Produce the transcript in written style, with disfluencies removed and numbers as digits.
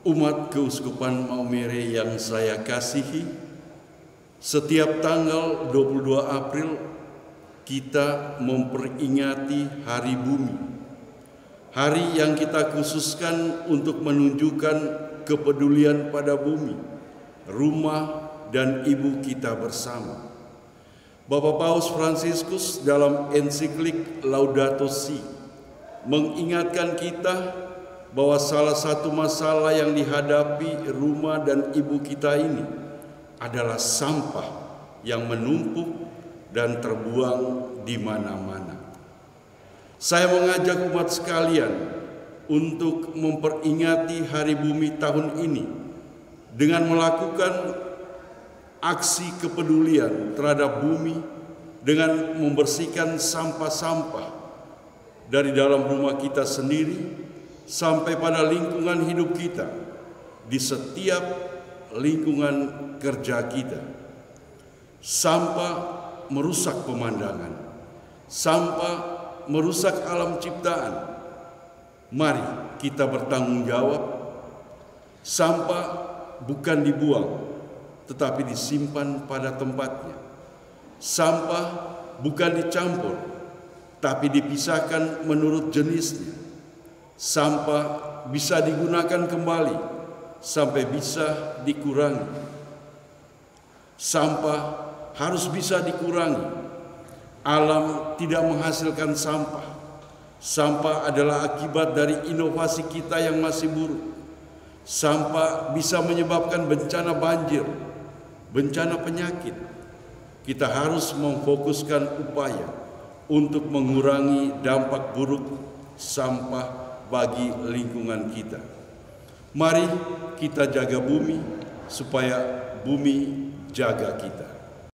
Umat Keuskupan Maumere yang saya kasihi, setiap tanggal 22 April kita memperingati Hari Bumi. Hari yang kita khususkan untuk menunjukkan kepedulian pada bumi, rumah dan ibu kita bersama. Bapak Paus Fransiskus dalam ensiklik Laudato Si mengingatkan kita bahwa salah satu masalah yang dihadapi rumah dan ibu kita ini adalah sampah yang menumpuk dan terbuang di mana-mana. Saya mengajak umat sekalian untuk memperingati Hari Bumi tahun ini dengan melakukan aksi kepedulian terhadap bumi dengan membersihkan sampah-sampah dari dalam rumah kita sendiri sampai pada lingkungan hidup kita, di setiap lingkungan kerja kita. Sampah merusak pemandangan, sampah merusak alam ciptaan. Mari kita bertanggung jawab. Sampah bukan dibuang, tetapi disimpan pada tempatnya. Sampah bukan dicampur, tapi dipisahkan menurut jenisnya. Sampah bisa digunakan kembali sampai bisa dikurangi. Sampah harus bisa dikurangi. Alam tidak menghasilkan sampah. Sampah adalah akibat dari inovasi kita yang masih buruk. Sampah bisa menyebabkan bencana banjir, bencana penyakit. Kita harus memfokuskan upaya untuk mengurangi dampak buruk sampah bagi lingkungan kita. Mari kita jaga bumi supaya bumi jaga kita.